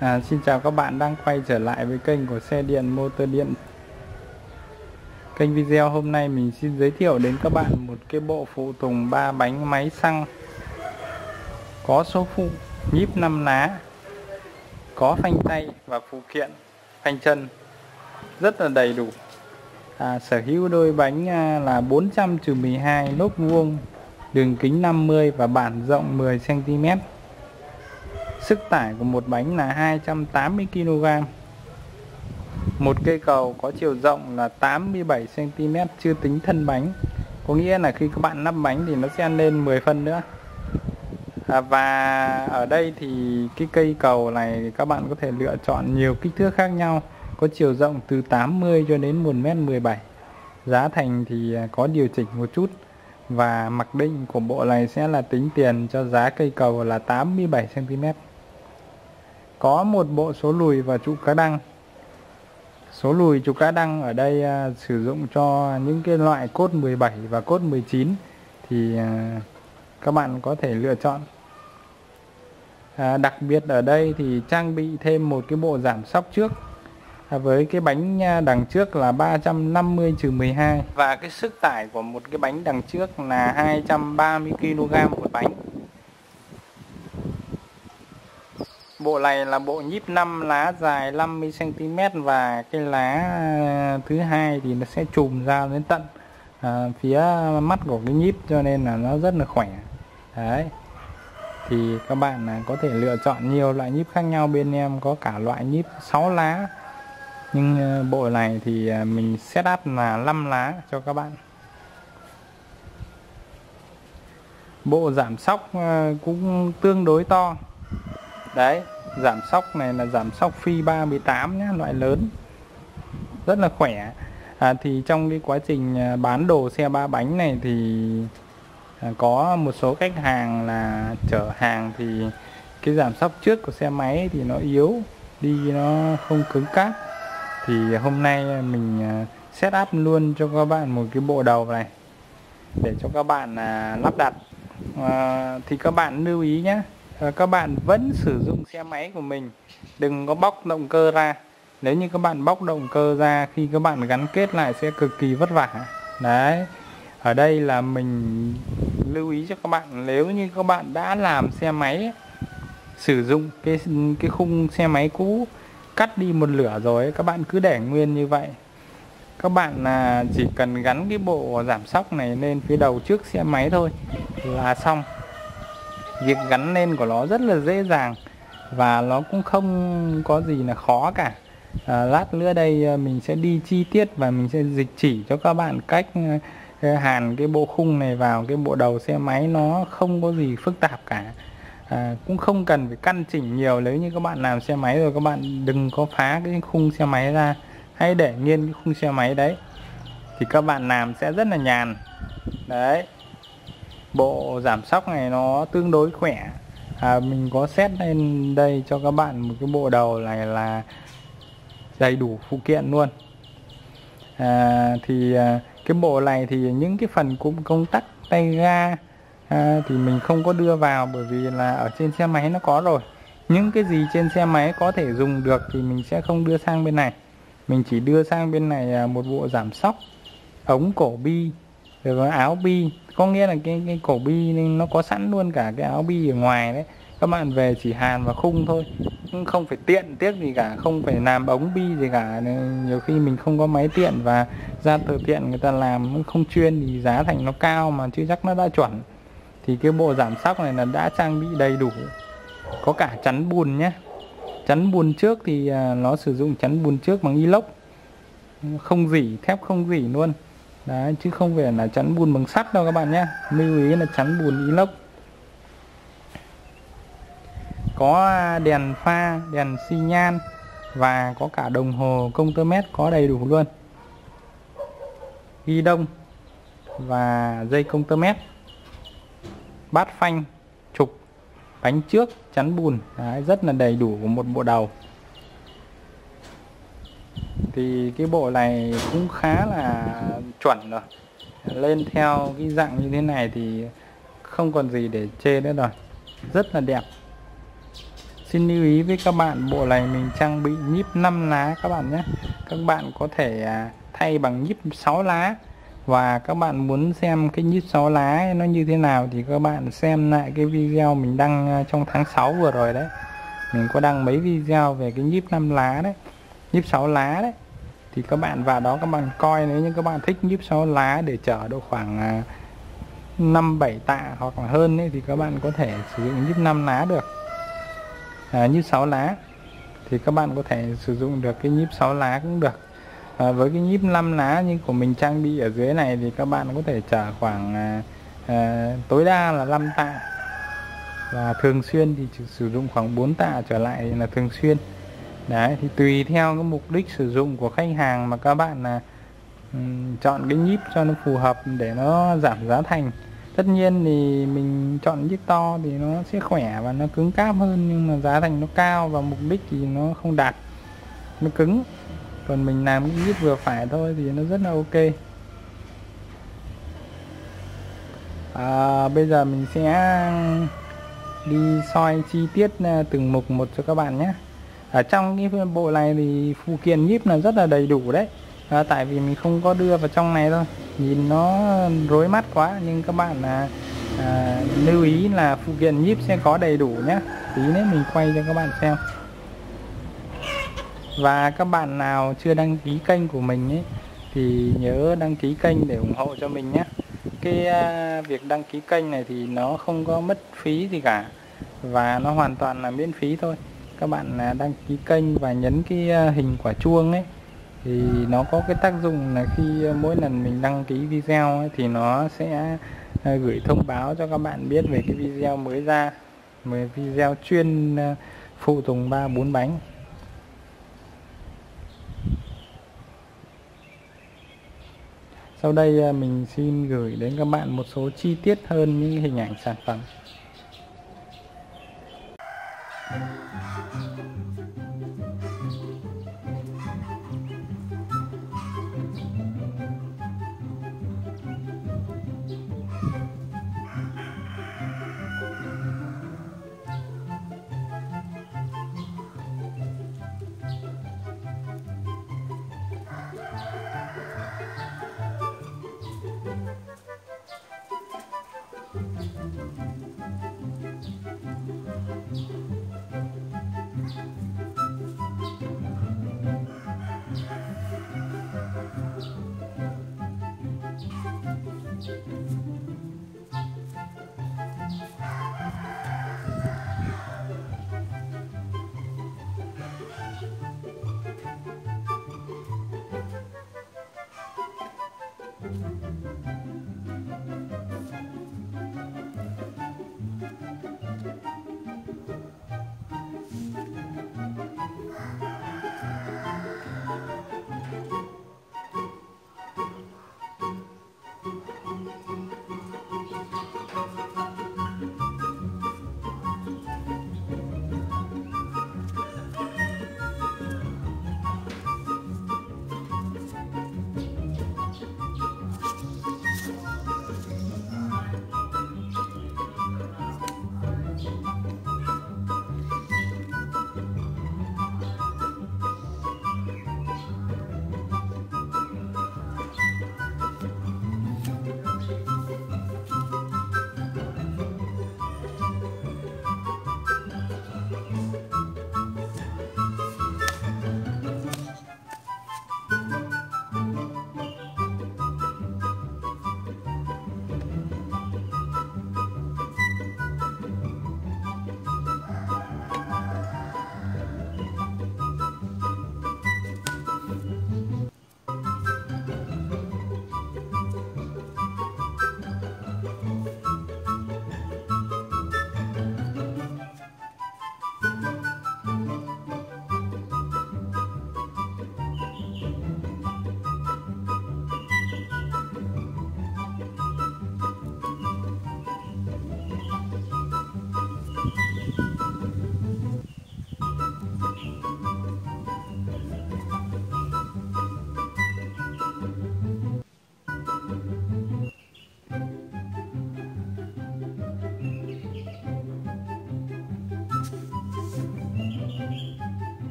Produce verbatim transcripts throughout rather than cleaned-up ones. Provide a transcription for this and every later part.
À, xin chào các bạn đang quay trở lại với kênh của Xe Điện Motor Điện. Kênh video hôm nay mình xin giới thiệu đến các bạn một cái bộ phụ tùng ba bánh máy xăng có số phụ nhíp năm lá, có phanh tay và phụ kiện phanh chân rất là đầy đủ. À, sở hữu đôi bánh là bốn trăm trừ mười hai lốp vuông, đường kính năm mươi và bản rộng mười xăng ti mét. Sức tải của một bánh là hai trăm tám mươi ki lô gam. Một cây cầu có chiều rộng là tám mươi bảy xăng ti mét chưa tính thân bánh. Có nghĩa là khi các bạn lắp bánh thì nó sẽ lên mười phân nữa. À, và ở đây thì cái cây cầu này các bạn có thể lựa chọn nhiều kích thước khác nhau, có chiều rộng từ tám mươi cho đến một mét mười bảy. Giá thành thì có điều chỉnh một chút. Và mặc định của bộ này sẽ là tính tiền cho giá cây cầu là tám mươi bảy xăng ti mét. Có một bộ số lùi và trụ cá đăng. Số lùi trụ cá đăng ở đây à, sử dụng cho những cái loại cốt mười bảy và cốt mười chín thì à, các bạn có thể lựa chọn. À, đặc biệt ở đây thì trang bị thêm một cái bộ giảm xóc trước à, với cái bánh đằng trước là ba trăm năm mươi trừ mười hai và cái sức tải của một cái bánh đằng trước là hai trăm ba mươi ki lô gam một bánh. Bộ này là bộ nhíp năm lá dài năm mươi xăng ti mét và cái lá thứ hai thì nó sẽ chùm ra đến tận à, phía mắt của cái nhíp, cho nên là nó rất là khỏe. Đấy. Thì các bạn có thể lựa chọn nhiều loại nhíp khác nhau, bên em có cả loại nhíp sáu lá. Nhưng bộ này thì mình set up là năm lá cho các bạn. Bộ giảm xóc cũng tương đối to. Đấy, giảm xóc này là giảm xóc phi ba mươi tám nhé, loại lớn, rất là khỏe. À, thì trong cái quá trình bán đồ xe ba bánh này thì à, có một số khách hàng là chở hàng thì cái giảm xóc trước của xe máy thì nó yếu đi, nó không cứng cáp. Thì hôm nay mình set up luôn cho các bạn một cái bộ đầu này để cho các bạn à, lắp đặt. À, thì các bạn lưu ý nhé, các bạn vẫn sử dụng xe máy của mình, đừng có bóc động cơ ra. Nếu như các bạn bóc động cơ ra, khi các bạn gắn kết lại sẽ cực kỳ vất vả. Đấy, ở đây là mình lưu ý cho các bạn, nếu như các bạn đã làm xe máy, sử dụng cái, cái khung xe máy cũ cắt đi một lửa rồi, các bạn cứ để nguyên như vậy. Các bạn là chỉ cần gắn cái bộ giảm xóc này lên phía đầu trước xe máy thôi là xong. Việc gắn lên của nó rất là dễ dàng và nó cũng không có gì là khó cả. À, lát nữa đây mình sẽ đi chi tiết và mình sẽ dịch chỉ cho các bạn cách hàn cái bộ khung này vào cái bộ đầu xe máy, nó không có gì phức tạp cả. À, cũng không cần phải căn chỉnh nhiều. Nếu như các bạn làm xe máy rồi, các bạn đừng có phá cái khung xe máy ra, hãy để nguyên cái khung xe máy đấy thì các bạn làm sẽ rất là nhàn. Đấy, bộ giảm xóc này nó tương đối khỏe. À, mình có set lên đây cho các bạn một cái bộ đầu này là đầy đủ phụ kiện luôn. À, thì à, cái bộ này thì những cái phần cụm công tắc, tay ga à, thì mình không có đưa vào, bởi vì là ở trên xe máy nó có rồi. Những cái gì trên xe máy có thể dùng được thì mình sẽ không đưa sang bên này. Mình chỉ đưa sang bên này một bộ giảm xóc, ống cổ bi, rồi có áo bi. Có nghĩa là cái, cái cổ bi nó có sẵn luôn cả cái áo bi ở ngoài đấy. Các bạn về chỉ hàn vào khung thôi, không phải tiện tiếc gì cả, không phải làm ống bi gì cả. Nhiều khi mình không có máy tiện và ra từ tiện người ta làm nó không chuyên thì giá thành nó cao mà chưa chắc nó đã chuẩn. Thì cái bộ giảm xóc này là đã trang bị đầy đủ, có cả chắn bùn nhé. Chắn bùn trước thì nó sử dụng chắn bùn trước bằng inox, không rỉ, thép không rỉ luôn. Đấy, chứ không phải là chắn bùn bằng sắt đâu các bạn nhé. Lưu ý là chắn bùn inox. Có đèn pha, đèn xi nhan và có cả đồng hồ công tơ mét, có đầy đủ luôn. Ghi đông và dây công tơ mét, bát phanh, trục, bánh trước, chắn bùn. Đấy, rất là đầy đủ của một bộ đầu. Thì cái bộ này cũng khá là chuẩn rồi. Lên theo cái dạng như thế này thì không còn gì để chê nữa rồi, rất là đẹp. Xin lưu ý với các bạn, bộ này mình trang bị nhíp năm lá các bạn nhé. Các bạn có thể thay bằng nhíp sáu lá. Và các bạn muốn xem cái nhíp sáu lá nó như thế nào thì các bạn xem lại cái video mình đăng trong tháng sáu vừa rồi đấy. Mình có đăng mấy video về cái nhíp năm lá đấy, nhíp sáu lá đấy. Thì các bạn vào đó các bạn coi, nếu như các bạn thích nhíp sáu lá để chở độ khoảng năm bảy tạ hoặc là hơn ấy, thì các bạn có thể sử dụng nhíp năm lá được. À, nhíp sáu lá thì các bạn có thể sử dụng được cái nhíp sáu lá cũng được. À, với cái nhíp năm lá như của mình trang bị ở dưới này thì các bạn có thể chở khoảng à, à, tối đa là năm tạ, và thường xuyên thì chỉ sử dụng khoảng bốn tạ trở lại là thường xuyên. Đấy, thì tùy theo cái mục đích sử dụng của khách hàng mà các bạn là um, chọn cái nhíp cho nó phù hợp để nó giảm giá thành. Tất nhiên thì mình chọn nhíp to thì nó sẽ khỏe và nó cứng cáp hơn, nhưng mà giá thành nó cao và mục đích thì nó không đạt, nó cứng. Còn mình làm cái nhíp vừa phải thôi thì nó rất là ok. À, bây giờ mình sẽ đi soi chi tiết từng mục một cho các bạn nhé. Ở trong cái bộ này thì phụ kiện nhíp là rất là đầy đủ đấy. À, tại vì mình không có đưa vào trong này thôi, nhìn nó rối mắt quá, nhưng các bạn là à, lưu ý là phụ kiện nhíp sẽ có đầy đủ nhé. Tí nữa mình quay cho các bạn xem. Và các bạn nào chưa đăng ký kênh của mình ấy thì nhớ đăng ký kênh để ủng hộ cho mình nhé. Cái uh, việc đăng ký kênh này thì nó không có mất phí gì cả, và nó hoàn toàn là miễn phí thôi. Các bạn uh, đăng ký kênh và nhấn cái uh, hình quả chuông ấy, thì nó có cái tác dụng là khi uh, mỗi lần mình đăng ký video ấy, thì nó sẽ uh, gửi thông báo cho các bạn biết về cái video mới ra, một video chuyên uh, phụ tùng ba bốn bánh. Sau đây mình xin gửi đến các bạn một số chi tiết hơn những hình ảnh sản phẩm.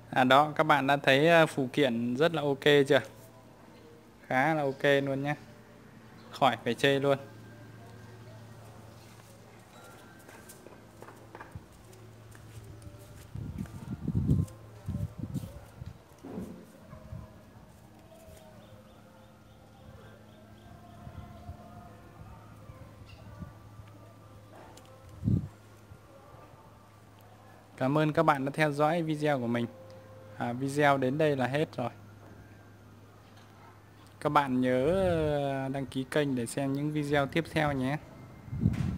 À đó, các bạn đã thấy phụ kiện rất là ok chưa? Khá là ok luôn nhé, khỏi phải chê luôn. Cảm ơn các bạn đã theo dõi video của mình. À, video đến đây là hết rồi. Các bạn nhớ đăng ký kênh để xem những video tiếp theo nhé.